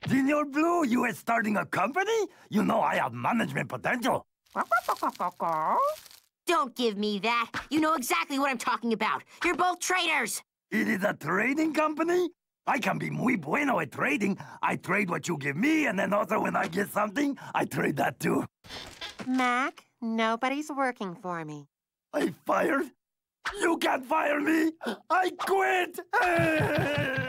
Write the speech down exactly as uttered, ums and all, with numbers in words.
Senor Blue, you are starting a company? You know I have management potential. Don't give me that. You know exactly what I'm talking about. You're both traitors. It is a trading company? I can be muy bueno at trading. I trade what you give me, and then also when I get something, I trade that too. Mac, nobody's working for me. I fired? You can't fire me! I quit!